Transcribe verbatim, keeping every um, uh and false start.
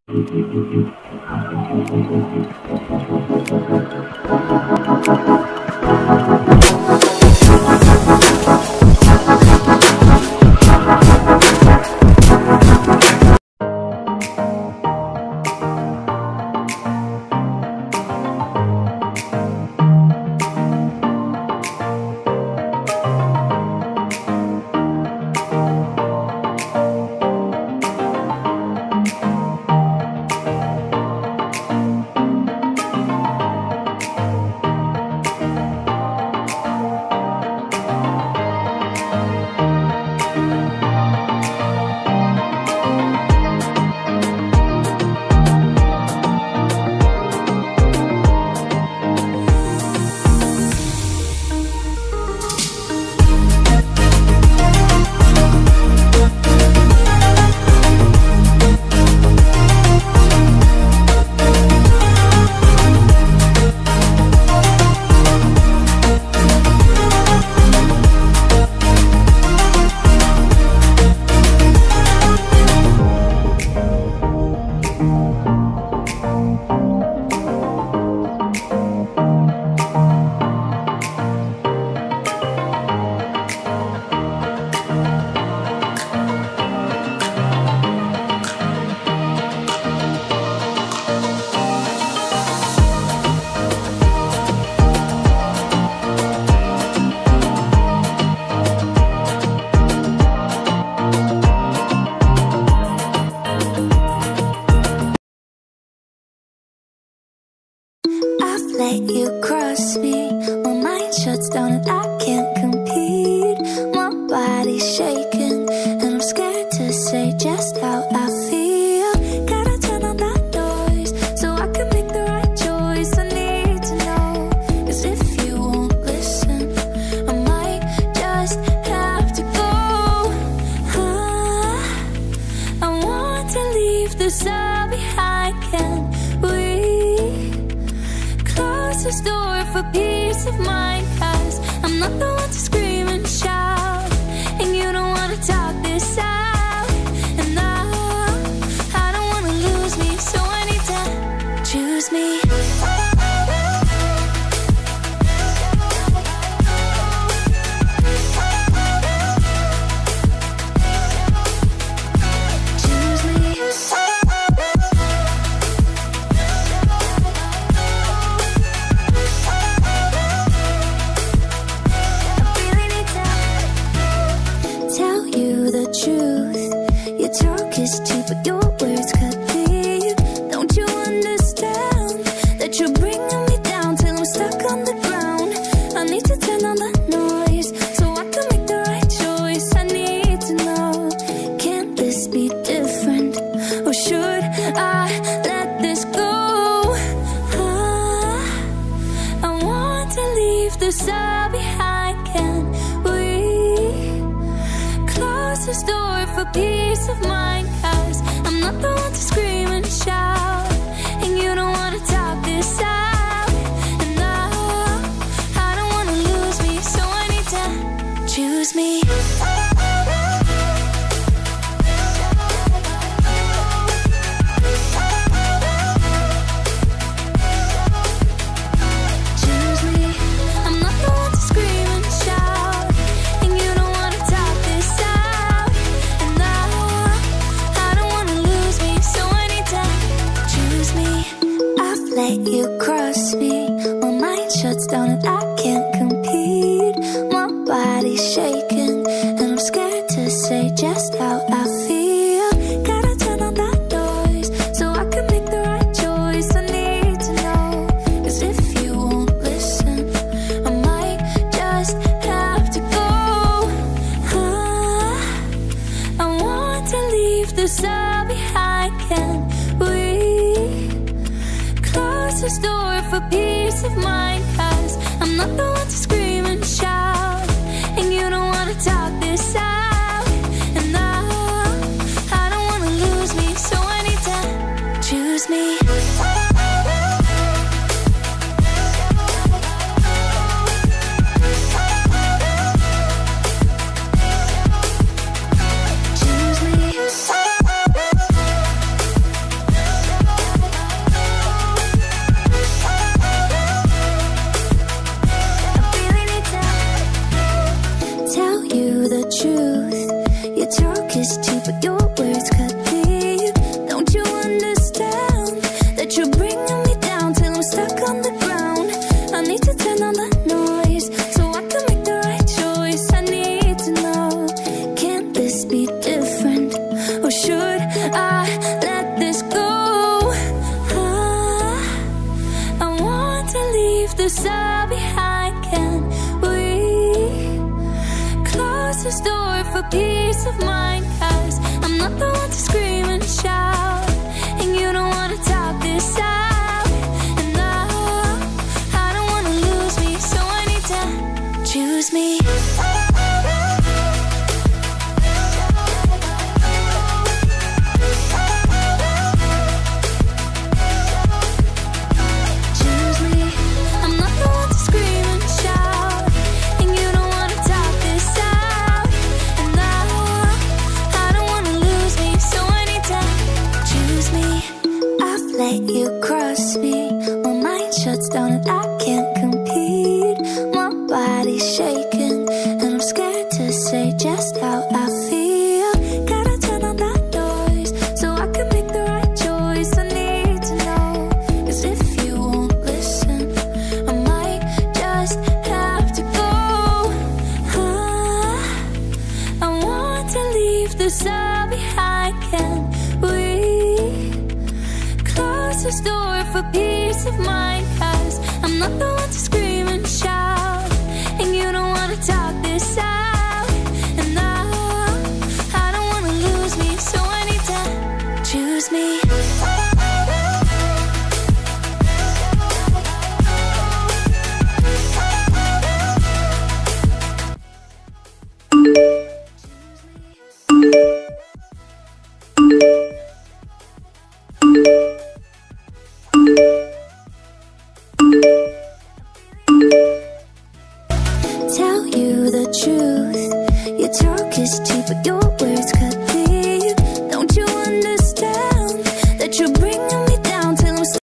Let you cross me, my mind shuts down and I can't compete. My body's shaking and I'm scared to say just how I feel. Gotta turn on that noise so I can make the right choice. I need to know, 'cause if you won't listen, I might just have to go. ah, I want to leave this all behind. Can we close this door for peace of mind? 'Cause I'm not the one to scream and shout, and you don't wanna talk this out. And I, I don't wanna lose me, so I need to choose me. This door for peace of mind, 'cause I'm not the one to scream and shout, and you don't wanna talk this out. And I, I don't wanna lose me, so I need to choose me. Let you cross me, my mind shuts down and I can't compete. My body's shaking and I'm scared to say just how I feel. Gotta turn on that noise so I can make the right choice. I need to know, 'cause if you won't listen, I might just have to go. ah, I want to leave this all behind. Can we close this door for peace of mind? 'Cause I'm not the one to scream and shout, and you don't wanna talk this out. And I, I don't wanna lose me, so I need to choose me. Choose me. this all behind? Can we close this door for peace of mind? Cause I'm not the one to scream and shout, and you don't wanna talk this out. And I, I don't wanna lose me, so I need to choose me. Let you cross me, my mind shuts down and I can't compete. My body's shaking and I'm scared to say just how I feel. Gotta turn on that noise so I can make the right choice. I need to know, cause if you won't listen, I might just have to go. ah, I want to leave this all behind. Can we close this door for peace of mind? Cause I'm not the one to scream and shout, and you don't wanna talk this out. And I, I don't wanna lose me, so I need to choose me. Tell you the truth, your talk is cheap, but you're